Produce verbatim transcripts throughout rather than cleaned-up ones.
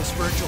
this, Virgil.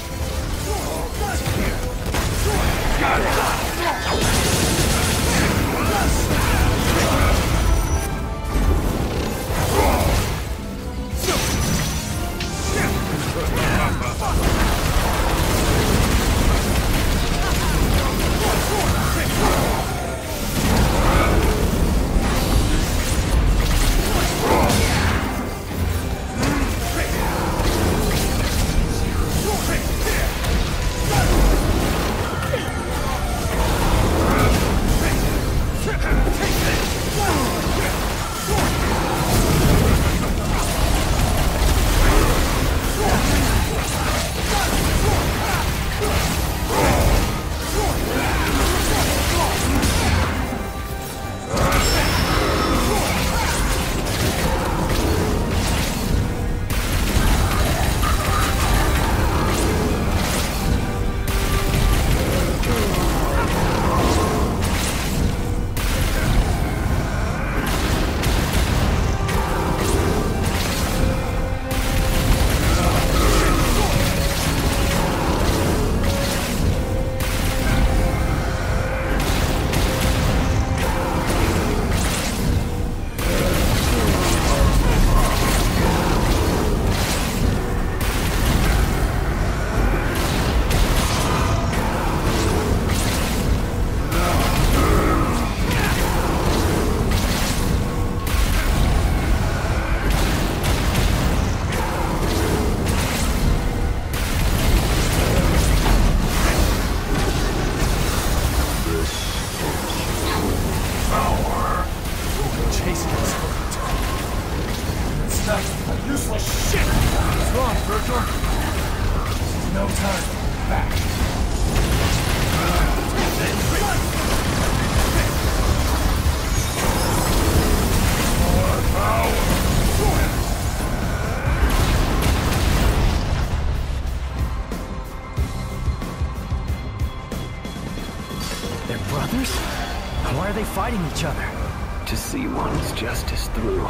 Fighting each other. To see one's justice through,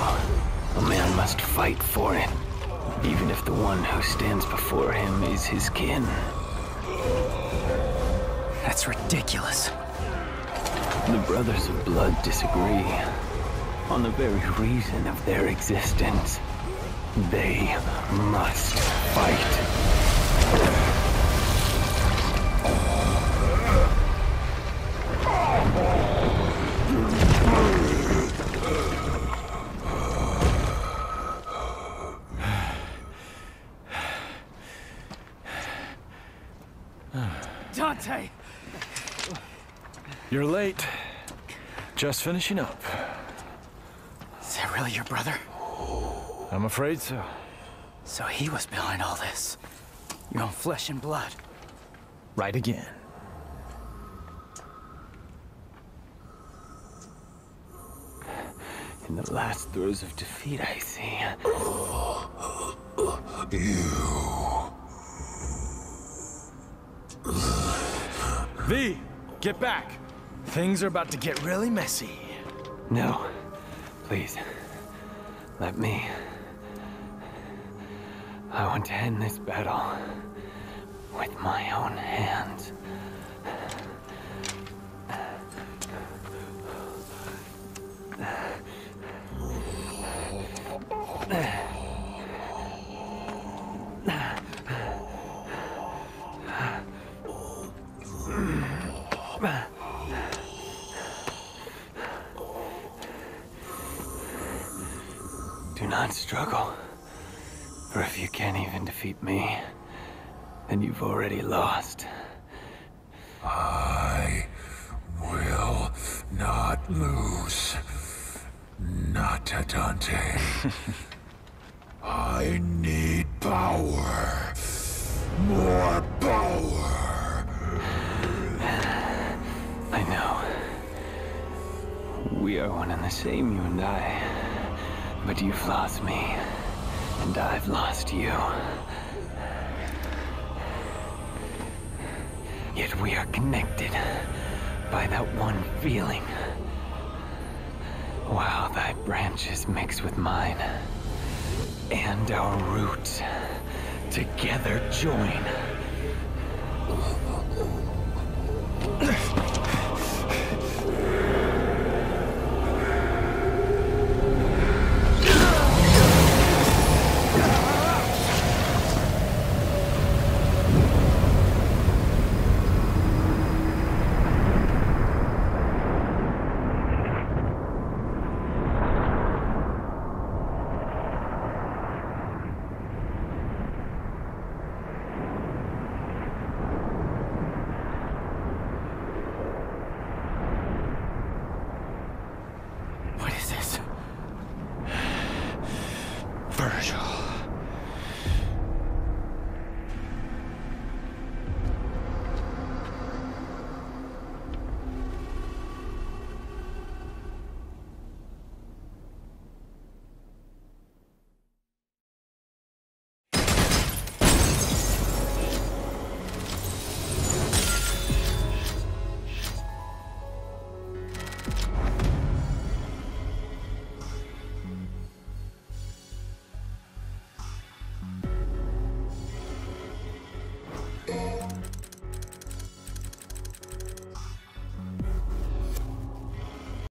a man must fight for it, even if the one who stands before him is his kin. That's ridiculous. The Brothers of Blood disagree on the very reason of their existence. They must fight. Dante! You're late. Just finishing up. Is that really your brother? I'm afraid so. So he was behind all this. Your own flesh and blood. Right again. In the last throes of defeat, I see. You... V, get back. Things are about to get really messy. No, please, let me. I want to end this battle with my own hands. Do not struggle, for if you can't even defeat me, then you've already lost. I will not lose. Not to Dante. I need power. More power. I know. We are one and the same, you and I. But you've lost me, and I've lost you. Yet we are connected by that one feeling. While thy branches mix with mine, and our roots together join. What is this? Virgil.